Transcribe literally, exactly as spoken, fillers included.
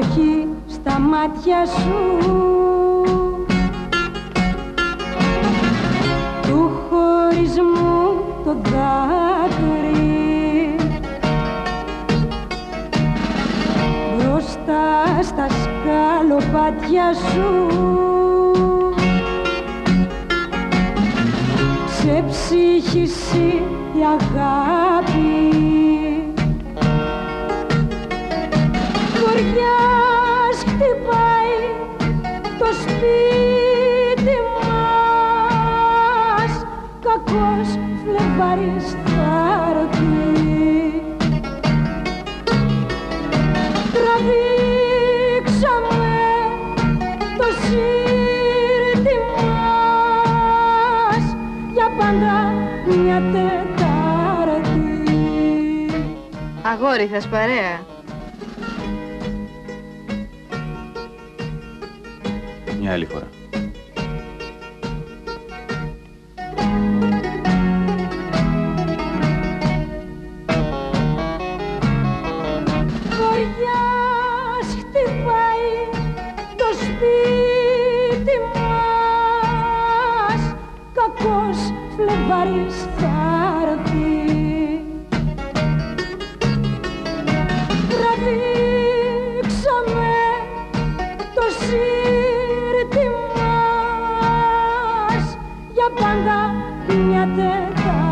βροχή στα μάτια σου, του χωρισμού το δάκρυ, μπροστά στα σκαλοπάτια σου, σε ψύχησε η αγάπη. Βοριάς χτυπάει το σπίτι μας, κακός φλεβάρης θα ρωτεί. Τραβήξαμε το σύρτη μας για πάντα μια Τετάρτη. Αγόρι, θες παρέα? Μια άλλη φορά. Βοριάς χτυπάει το σπίτι μας, κακός φλεβάρης θα ρωτεί. Τραβήξαμε το σύρτη μας για πάντα μια Τετάρτη.